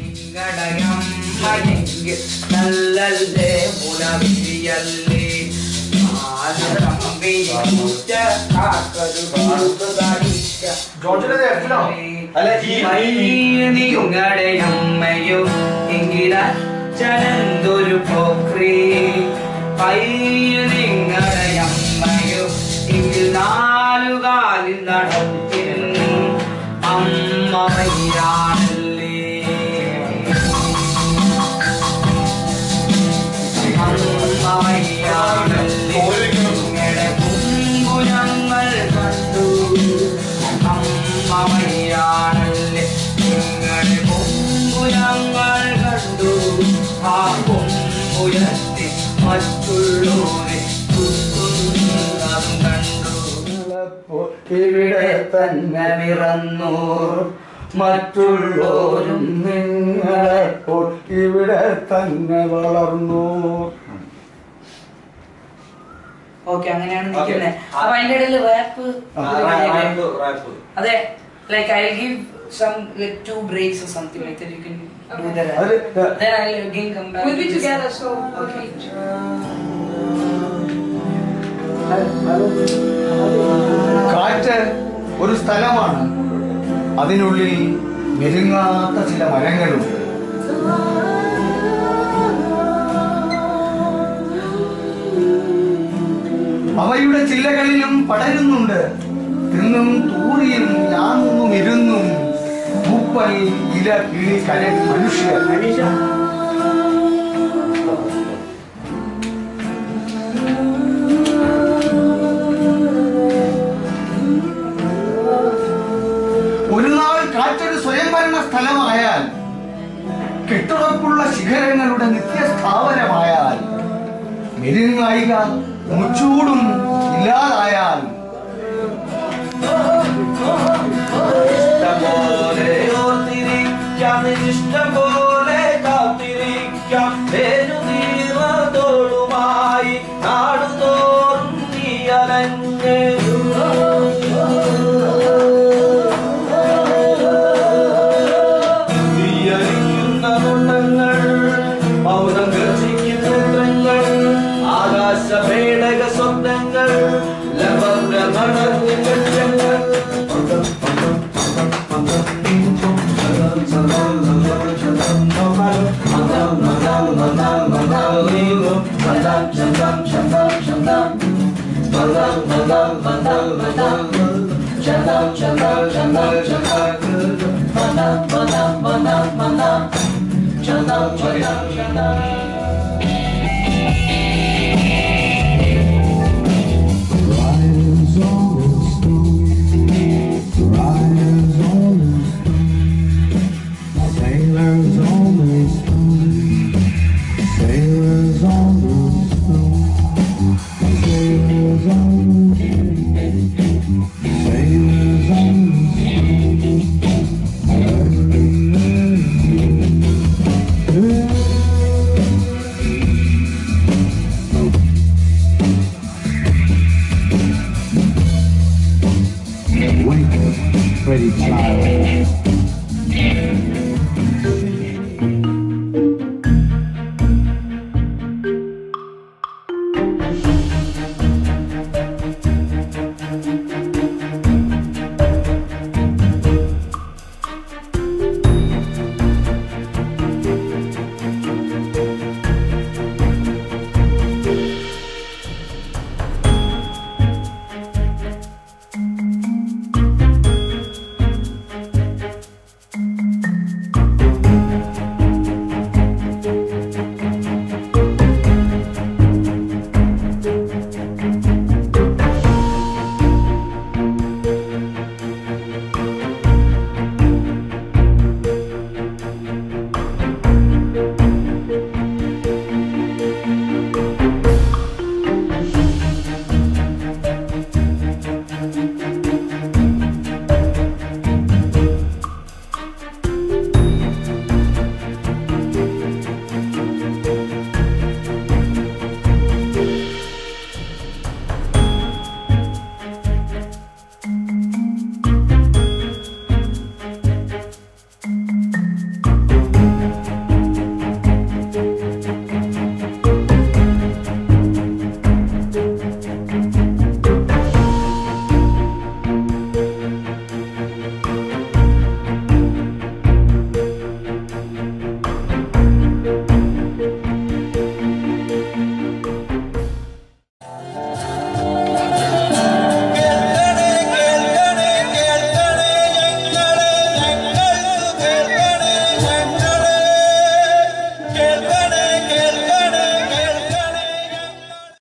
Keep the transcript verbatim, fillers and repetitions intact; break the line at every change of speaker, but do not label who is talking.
നല്ലല്ലേ മുലവിയല്ലേ നിങ്ങളുടെ അമ്മയോ എങ്കിലൊരു പോക്രി പയ്യ നിങ്ങളുടെ അമ്മയോ എങ്കിൽ നാലുകാലിൽ നടത്തിരുന്നു അമ്മയാണല്ലേ അമ്മയാണല്ലേ നിങ്ങളുടെ കുമ്പു ഞങ്ങൾ കണ്ടു അമ്മയാണല്ലേ നിങ്ങളുടെ കുമ്പു ഞങ്ങൾ കണ്ടു ആ കുമ്പുയർത്തി മറ്റുള്ളവരെ കുത്തുന്നതും കണ്ടു ഇവിടെ തന്നെ നിറന്നു മറ്റുള്ളവരും നിങ്ങളെപ്പോൾ ഇവിടെ തന്നെ വളർന്നു. ഓക്കെ അങ്ങനെയാണ് നിൽക്കുന്നത്. അപ്പൊ അതിന്റെ ഇടയിൽ റാപ്പ് അതെ like I give some like two breaks or something like that you can okay. do the rap. Then I'll again come back.
We'll be together so okay.
കാറ്റ് ഒരു സ്ഥലമാണ്, അതിനുള്ളിൽ മെരുങ്ങാത്ത ചില മരങ്ങളുണ്ട്. അവയുടെ ചില്ലകളിലും പടരുന്നുണ്ട് തിന്നും തൂറിയും ഞാനും ഇരുന്നും പൂപ്പൽ ഇല കിളി കര മനുഷ്യർ. ഒരു നാൾ കാറ്റൊരു സ്വയംഭരണ സ്ഥലമായാൽ, കെട്ടുറപ്പുള്ള ശിഖരങ്ങളുടെ നിത്യസ്ഥാപനമായാൽ, മെരുങ്ങായിക മുച്ചൂടും ഇല്ലാതായാൽ, ഇഷ്ടംപോലെ ഓർത്തിരിക്കാം ഇഷ്ടംപോലെ കാത്തിരിക്കാം വേരുതീർത്തോടുമായി നാടുതോറും നീ അലഞ്ഞ് തീയരിക്കുന്ന മുട്ടങ്ങൾ മൗനം ഗർജിക്കുന്ന ചിത്രങ്ങൾ ആകാശപേടക സ്വപ്നങ്ങൾ ലഭ്ര നടന്നു ലക്ഷ്യങ്ങൾ
Pretty child.